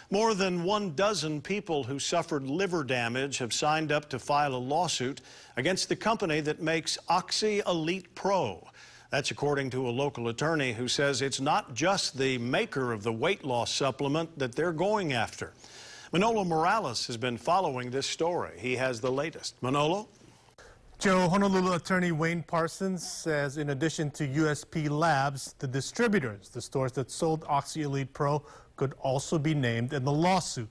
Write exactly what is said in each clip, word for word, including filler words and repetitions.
More than one dozen people who suffered liver damage have signed up to file a lawsuit against the company that makes OxyELITE Pro. That's according to a local attorney who says it's not just the maker of the weight loss supplement that they're going after. Manolo Morales has been following this story. He has the latest. Manolo? Joe, Honolulu attorney Wayne Parsons says in addition to U S P Labs, the distributors, the stores that sold OxyELITE Pro, could also be named in the lawsuit.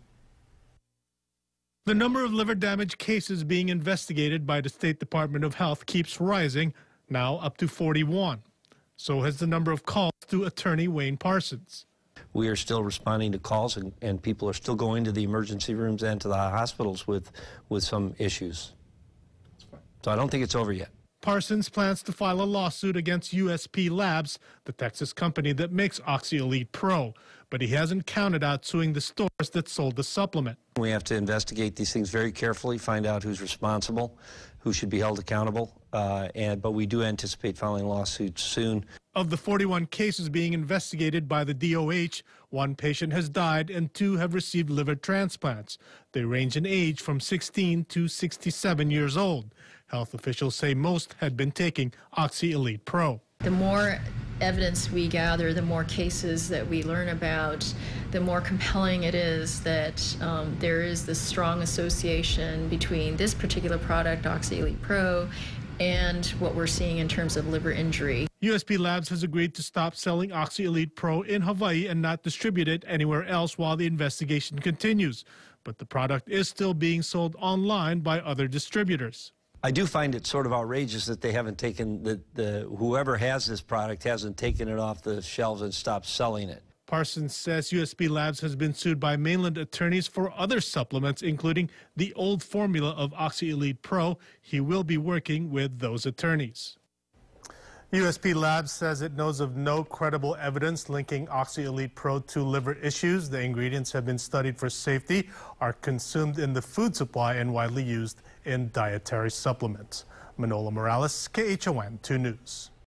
The number of liver damage cases being investigated by the State Department of Health keeps rising, now up to forty-one. So has the number of calls to attorney Wayne Parsons. We are still responding to calls, and, and people are still going to the emergency rooms and to the hospitals with, with some issues. So I don't think it's over yet. Parsons plans to file a lawsuit against U S P Labs, the Texas company that makes OxyELITE Pro, but he hasn't counted out suing the stores that sold the supplement. We have to investigate these things very carefully, find out who's responsible, who should be held accountable, uh, and but we do anticipate filing lawsuits soon. Of the forty-one cases being investigated by the D O H, one patient has died and two have received liver transplants. They range in age from sixteen to sixty-seven years old. Health officials say most had been taking OxyELITE Pro. The more evidence we gather, the more cases that we learn about, the more compelling it is that um, there is this strong association between this particular product, OxyELITE Pro, and what we're seeing in terms of liver injury. U S P Labs has agreed to stop selling OxyELITE Pro in Hawaii and not distribute it anywhere else while the investigation continues. But the product is still being sold online by other distributors. I do find it sort of outrageous that they haven't taken, the, the whoever has this product hasn't taken it off the shelves and stopped selling it. Parsons says U S P Labs has been sued by mainland attorneys for other supplements, including the old formula of OxyELITE Pro. He will be working with those attorneys. U S P Labs says it knows of no credible evidence linking OxyELITE Pro to liver issues. The ingredients have been studied for safety, are consumed in the food supply, and widely used in dietary supplements. Manolo Morales, K H O N two News.